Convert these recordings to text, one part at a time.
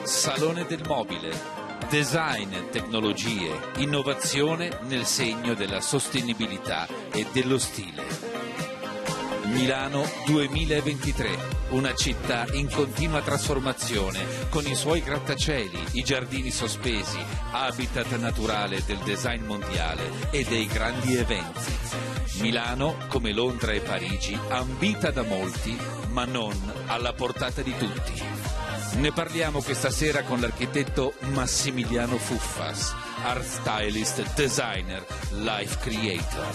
Salone del Mobile. Design, tecnologie, innovazione nel segno della sostenibilità e dello stile. Milano 2023, una città in continua trasformazione, con i suoi grattacieli, i giardini sospesi, habitat naturale del design mondiale e dei grandi eventi. Milano, come Londra e Parigi, ambita da molti, ma non alla portata di tutti. Ne parliamo questa sera con l'architetto Massimiliano Fuffas, art stylist, designer, life creator.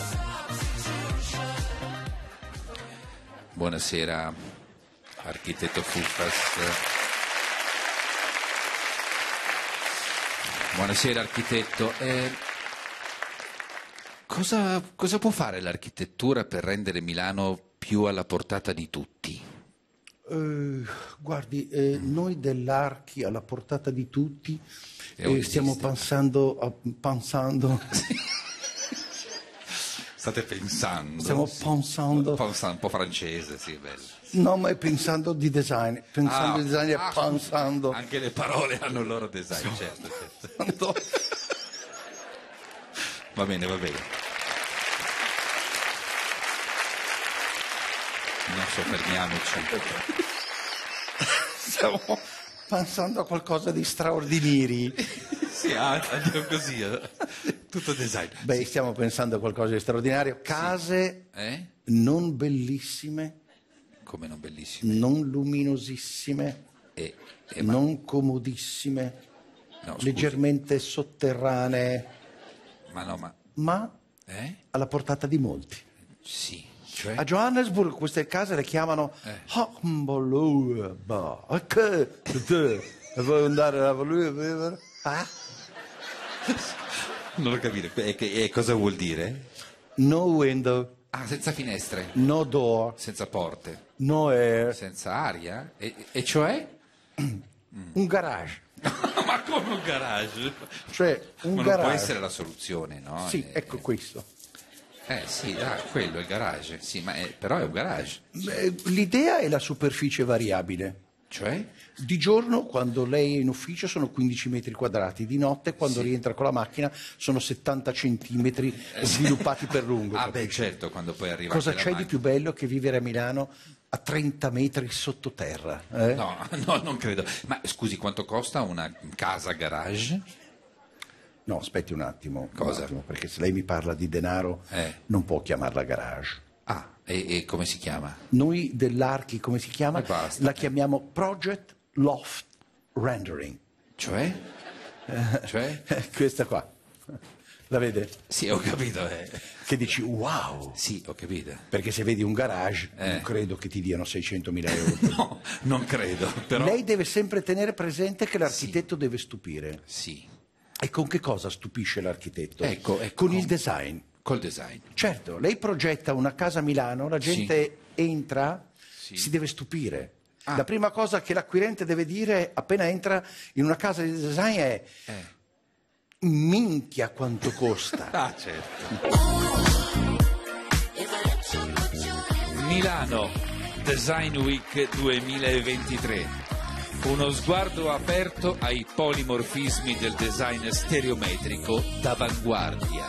Buonasera, architetto Fuffas. Buonasera, architetto. Cosa può fare l'architettura per rendere Milano più alla portata di tutti? Guardi, noi dell'Archi alla portata di tutti stiamo pensando. State pensando? Stiamo pensando. Un po' francese, sì, bello. No, ma è pensando di design. Pensando di design e pensando. Anche le parole hanno il loro design, certo. Va bene. Non soffermiamoci. Stiamo pensando a qualcosa di straordinario. Sì, andiamo così. Tutto design. Beh, sì. Stiamo pensando a qualcosa di straordinario. Case non bellissime. Come non bellissime? Non luminosissime. Non comodissime. No, leggermente sotterranee. Ma alla portata di molti. Sì. Cioè? A Johannesburg queste case le chiamano vuoi andare a vivere? Non ho capito. E cosa vuol dire? No window. Senza finestre. No door. Senza porte. No air. Senza aria? E cioè? Un garage. Ma come un garage? Cioè un Ma garage. non può essere la soluzione, no? Sì, ecco questo. Sì, quello è il garage, sì, ma però è un garage. L'idea è la superficie variabile. Cioè? Di giorno, quando lei è in ufficio, sono 15 metri quadrati, di notte, quando rientra con la macchina, sono 70 centimetri sviluppati per lungo. Beh, certo, quando poi arriva. Cosa c'è di più bello che vivere a Milano a 30 metri sottoterra? No, non credo. Ma scusi, quanto costa una casa garage? No, aspetti un attimo. Cosa? Perché se lei mi parla di denaro, non può chiamarla garage. E come si chiama? Noi dell'Archi, come si chiama? Basta. La chiamiamo Project Loft Rendering. Cioè? Questa qua. La vede? Sì, ho capito. Che dici, wow! Sì, ho capito. Perché se vedi un garage, non credo che ti diano 600.000 euro. No, non credo. Però. Lei deve sempre tenere presente che l'architetto deve stupire. Sì. E con che cosa stupisce l'architetto? Ecco, con il design. Col design. Certo, lei progetta una casa a Milano, la gente entra, si deve stupire. La prima cosa che l'acquirente deve dire appena entra in una casa di design è minchia quanto costa. Certo. Milano, Design Week 2023. Uno sguardo aperto ai polimorfismi del design stereometrico d'avanguardia.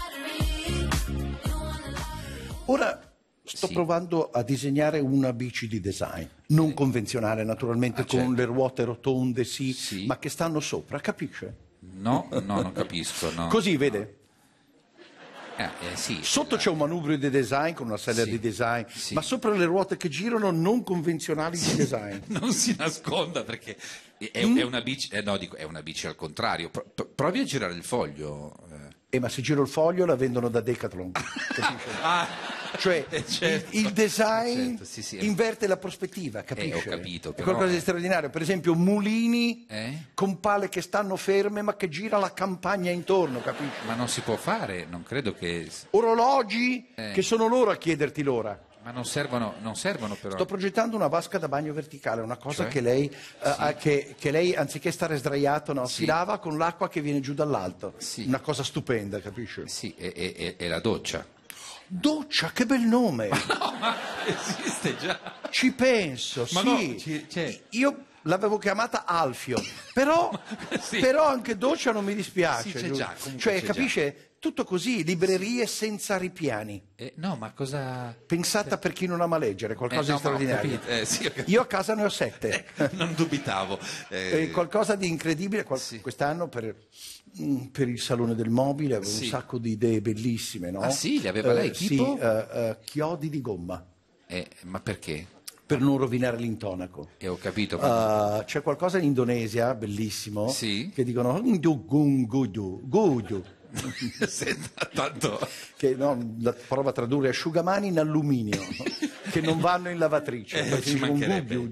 Ora sto provando a disegnare una bici di design, non convenzionale naturalmente, con le ruote rotonde, ma che stanno sopra, capisce? No, non capisco. No. Così, vede? Sì. Sotto c'è un manubrio di design con una serie di design, ma sopra le ruote che girano non convenzionali di design. Non si nasconda perché è una bici, è una bici al contrario. Provi a girare il foglio. Ma se giro il foglio la vendono da Decathlon. Cioè il design inverte la prospettiva, capisce? Ho capito. È qualcosa di straordinario. Per esempio mulini con pale che stanno ferme ma che gira la campagna intorno, capisci? Ma non si può fare, non credo che. Orologi che sono loro a chiederti l'ora. Ma non servono però. Sto progettando una vasca da bagno verticale, una cosa che lei, che lei anziché stare sdraiato, si lava con l'acqua che viene giù dall'alto. Una cosa stupenda, capisci? Sì, e la doccia. Doccia, che bel nome! No, ma esiste già. Ci penso, Ma sì. no, c'è. Io l'avevo chiamata Alfio, però, Sì. però anche Doccia non mi dispiace. Sì, c'è già, comunque cioè, c'è capisce? Tutto così, librerie senza ripiani. No, ma cosa... Pensata per chi non ama leggere, qualcosa no, di straordinario. ho capito. Sì, ho capito. Io a casa ne ho 7. Non dubitavo. Qualcosa di incredibile. Sì. Quest'anno per il Salone del Mobile avevo Sì. un sacco di idee bellissime, no? Ah sì, le aveva lei? Tipo? Sì, chiodi di gomma, Ma perché? per non rovinare l'intonaco. Ho capito. C'è qualcosa in Indonesia, bellissimo, Sì. che dicono gudu, Senta, tanto... che la prova a tradurre asciugamani in alluminio, che non vanno in lavatrice. Perché ci dicono mancherebbe.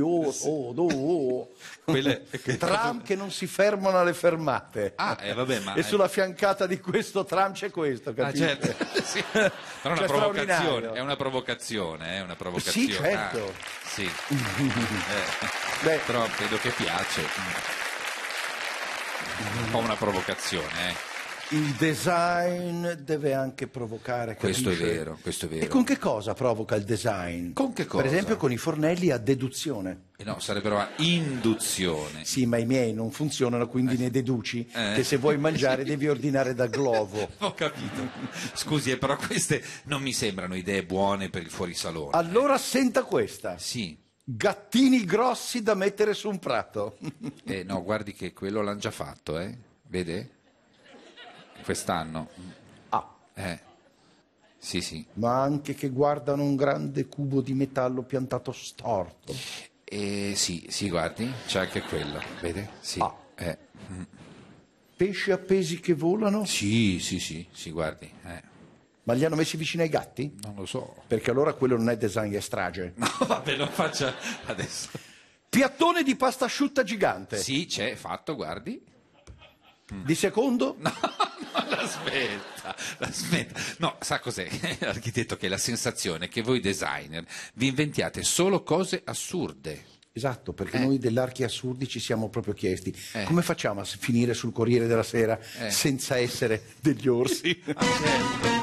Tram che non si fermano alle fermate. Vabbè, ma... E sulla fiancata di questo tram c'è questo, capito? certo. Sì. Però Cioè, straordinario. è una provocazione, è una provocazione. Sì, certo. Sì. Beh, Però credo che piace. Un po' una provocazione, il design deve anche provocare, Questo è capisce? vero, questo è vero. E con che cosa provoca il design? Con che cosa? Per esempio con i fornelli a deduzione. No, sarebbero a induzione. Sì, ma i miei non funzionano, quindi ne deduci che se vuoi mangiare devi ordinare da Glovo. Ho capito. Scusi, però queste non mi sembrano idee buone per il fuorisalone. Allora senta questa. Sì. Gattini grossi da mettere su un prato. No, guardi che quello l'hanno già fatto, Vede? Quest'anno. Ah, Sì, sì. ma anche che guardano un grande cubo di metallo piantato storto. Sì, guardi, c'è anche quello, vede? Sì. Ah. Pesci appesi che volano? Sì, guardi. Ma li hanno messi vicino ai gatti? Non lo so. Perché allora quello non è design, è strage. No, vabbè, lo faccia adesso. Piattone di pasta asciutta gigante. Sì, c'è, fatto, guardi. Di secondo? No, la smetta. No, sa cos'è, l'architetto, che è la sensazione che voi designer vi inventiate solo cose assurde. Esatto, perché noi dell'Archi Assurdi ci siamo proprio chiesti come facciamo a finire sul Corriere della Sera senza essere degli orsi? Certo.